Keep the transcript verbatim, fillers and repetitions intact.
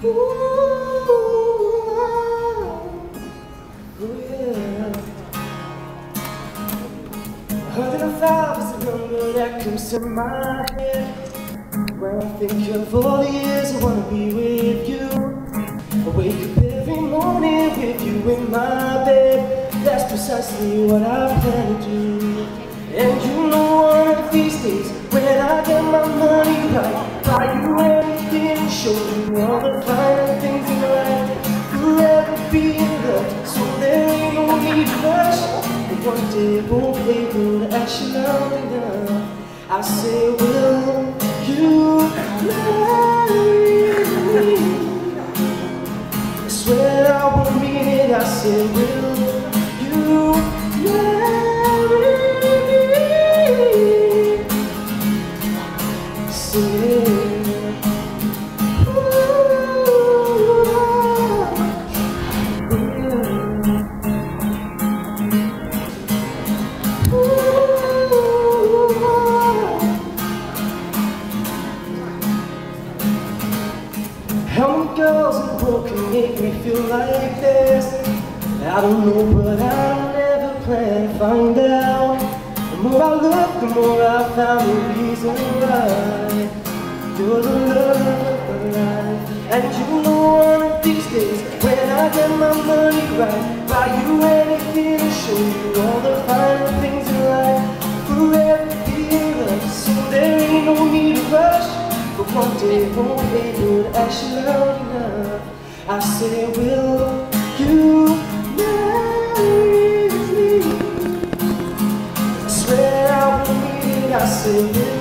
Ooh, oh yeah. one hundred five is the number that comes to my head when I think of all the years I wanna be with you. I wake up every morning with you in my bed. That's precisely what I plan to do. And you know one of these days, when I get my money right, buy you anything, show you all the fine things in life. You'll never be in love, so there ain't no need to rush. But one day it won't be good, actually long enough. I say, will you marry me? I swear I won't mean it. I say, will you marry me? Say, how many girls in the world can make me feel like this? I don't know, but I never plan to find out. The more I look, the more I found the reason why. You're the love of my life. And you know one of these days, when I get my money right, buy you anything to show you all the fine things in life. Forever be in love, so there ain't no need to rush. But one day it won't be good, actually loud enough. I say, will you marry me? I swear I won't mean it. I say, will